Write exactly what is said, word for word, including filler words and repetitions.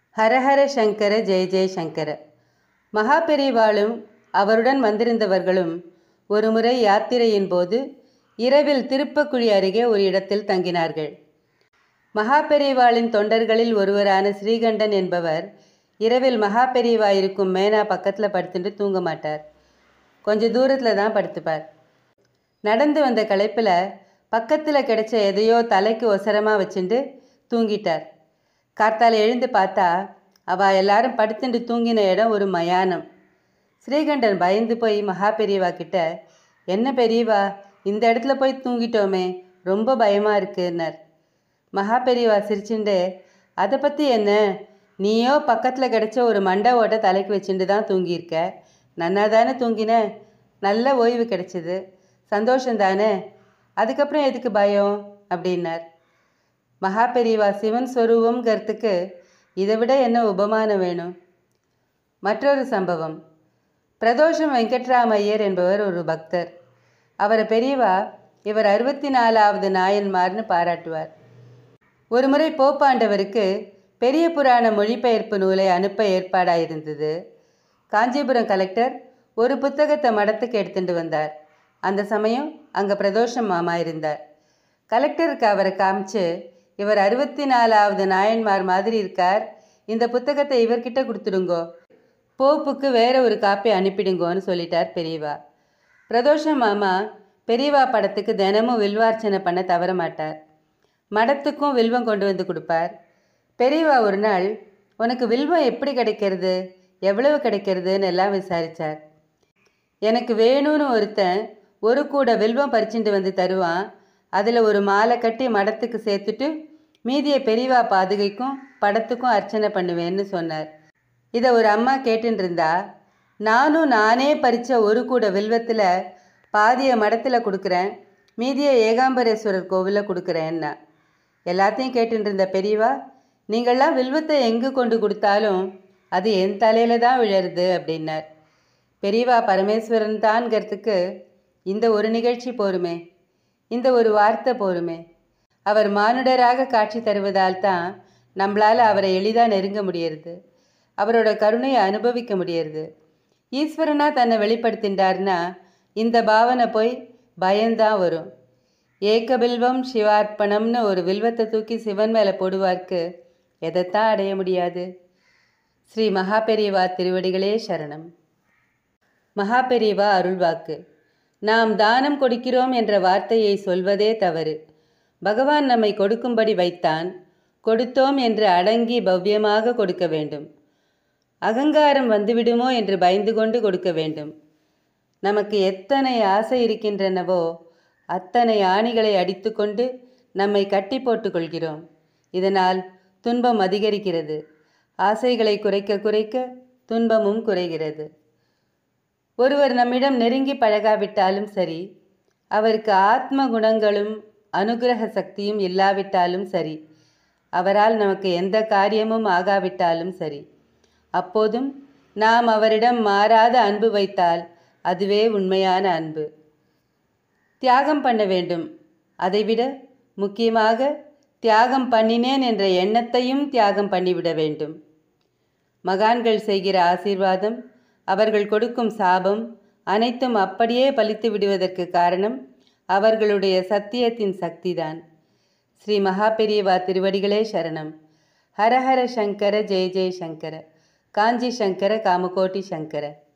ஹரஹர சங்கர ஜெய ஜெய சங்கர. மகாபெரிவாளும் அவருடன் வந்திருந்தவர்களும் ஒருமுறை யாத்திரையின் போது இரவில் திருப்பக்குழி அருகே ஒரு இடத்தில் தங்கினார்கள். மகாபெரிவாளின் தொண்டர்களில் ஒருவரான ஸ்ரீகண்டன் என்பவர் இரவில் மகாபெரிவா இருக்கும் மேனா பக்கத்தில் படுத்துட்டு தூங்க மாட்டார். கொஞ்சம் தூரத்தில் தான் படுத்துப்பார். நடந்து வந்த களைப்பில் பக்கத்தில் கிடைச்ச எதையோ தலைக்கு ஒசரமாக வச்சுட்டு தூங்கிட்டார். கார்த்தால் எழுந்து பார்த்தா அவள் எல்லாரும் படுத்துட்டு தூங்கின இடம் ஒரு மயானம். ஸ்ரீகண்டன் பயந்து போய் மகாபெரிவா கிட்ட, என்ன பெரியவா, இந்த இடத்துல போய் தூங்கிட்டோமே, ரொம்ப பயமாக இருக்குன்னார். மகாபெரிவா சிரிச்சுண்டு, அதை பற்றி என்ன, நீயோ பக்கத்தில் கிடைச்ச ஒரு மண்டை ஓட்டை தலைக்கு வச்சுட்டு தான் தூங்கியிருக்க, நன்னா தானே தூங்கின, நல்ல ஓய்வு கிடைச்சிது, சந்தோஷந்தானே, அதுக்கப்புறம் எதுக்கு பயம் அப்படின்னார். மகாபெரிவா சிவன் ஸ்வரூபங்கிறதுக்கு இதை விட என்ன உபமானம் வேணும்? மற்றொரு சம்பவம். பிரதோஷம் வெங்கட்ராமையர் என்பவர் ஒரு பக்தர். அவரை பெரியவா இவர் அறுபத்தி நாலாவது நாயன்மார்னு பாராட்டுவார். ஒரு முறை போப்பாண்டவருக்கு பெரிய புராண மொழிபெயர்ப்பு நூலை அனுப்ப ஏற்பாடாயிருந்தது. காஞ்சிபுரம் கலெக்டர் ஒரு புத்தகத்தை மடத்துக்கு எடுத்துட்டு வந்தார். அந்த சமயம் அங்கே பிரதோஷம் மாமா இருந்தார். கலெக்டருக்கு அவரை காமிச்சு, இவர் அறுபத்தி நாலாவது நாயன்மார் மாதிரி இருக்கார், இந்த புத்தகத்தை இவர்கிட்ட கொடுத்துடுங்கோ, போப்புக்கு வேற ஒரு காப்பி அனுப்பிடுங்கோன்னு சொல்லிட்டார் பெரியவா. பிரதோஷம் மாமா பெரியவா படத்துக்கு தினமும் வில்வார்ச்சனை பண்ண தவற மாட்டார். மடத்துக்கும் வில்வம் கொண்டு வந்து கொடுப்பார். பெரியவா ஒரு நாள், உனக்கு வில்வம் எப்படி கிடைக்கிறது, எவ்வளவு கிடைக்கிறதுன்னு எல்லாம் விசாரித்தார். எனக்கு வேணும்னு ஒருத்தன் ஒரு கூட வில்வம் பறிச்சுட்டு வந்து தருவான், அதில் ஒரு மாலை கட்டி மடத்துக்கு சேர்த்துட்டு மீதியை பெரியவா பாதுகைக்கும் படத்துக்கும் அர்ச்சனை பண்ணுவேன்னு சொன்னார். இதை ஒரு அம்மா கேட்டுன்னு இருந்தா, நானும் நானே பறித்த ஒரு கூட வில்வத்தில் பாதியை மடத்தில் கொடுக்குறேன், மீதியை ஏகாம்பரேஸ்வரர் கோவிலில் கொடுக்குறேன்னா. எல்லாத்தையும் கேட்டுன்னு இருந்த பெரியவா, நீங்கள்லாம் வில்வத்தை எங்கே கொண்டு கொடுத்தாலும் அது என் தலையில் தான் விழருது அப்படின்னார். பெரியவா பரமேஸ்வரன் தான்ங்கிறதுக்கு இந்த ஒரு நிகழ்ச்சி போருமே, இந்த ஒரு வார்த்தை போருமே. அவர் மானுடராக காட்சி தருவதால் தான் நம்மளால் அவரை எளிதாக நெருங்க முடியறது, அவரோட கருணையை அனுபவிக்க முடியறது. ஈஸ்வரனாக தன்னை வெளிப்படுத்தின்றார்னா இந்த பாவனை போய் பயம்தான் வரும். ஏகபில்வம் சிவார்ப்பணம்னு ஒரு வில்வத்தை தூக்கி சிவன் மேலே போடுவார்க்கு எதைத்தான் அடைய முடியாது? ஸ்ரீ மகாபெரிவா திருவடிகளே சரணம். மகாபெரிவா அருள்வாக்கு. நாம் தானம் கொடுக்கிறோம் என்ற வார்த்தையை சொல்வதே தவறு. பகவான் நம்மை கொடுக்கும்படி வைத்தான், கொடுத்தோம் என்று அடங்கி பவ்யமாக கொடுக்க வேண்டும். அகங்காரம் வந்துவிடுமோ என்று பயந்து கொண்டு கொடுக்க வேண்டும். நமக்கு எத்தனை ஆசை இருக்கின்றனவோ அத்தனை ஆணிகளை அடித்து கொண்டு நம்மை கட்டி போட்டு கொள்கிறோம். இதனால் துன்பம் அதிகரிக்கிறது. ஆசைகளை குறைக்க குறைக்க துன்பமும் குறைகிறது. ஒருவர் நம்மிடம் நெருங்கி பழகாவிட்டாலும் சரி, அவருக்கு ஆத்ம குணங்களும் அனுகிரக சக்தியும் இல்லாவிட்டாலும் சரி, அவரால் நமக்கு எந்த காரியமும் ஆகாவிட்டாலும் சரி, அப்போதும் நாம் அவரிடம் மாறாத அன்பு வைத்தால் அதுவே உண்மையான அன்பு. தியாகம் பண்ண வேண்டும். அதைவிட முக்கியமாக தியாகம் பண்ணினேன் என்ற எண்ணத்தையும் தியாகம் பண்ணிவிட வேண்டும். மகான்கள் செய்கிற ஆசீர்வாதம், அவர்கள் கொடுக்கும் சாபம் அனைத்தும் அப்படியே பலித்து விடுவதற்கு காரணம் அவர்களுடைய சத்தியத்தின் சக்திதான். ஸ்ரீ மகாபெரிவா திருவடிகளே சரணம். ஹரஹர சங்கர ஜெய ஜெய சங்கர. காஞ்சி சங்கர காமகோட்டி சங்கர.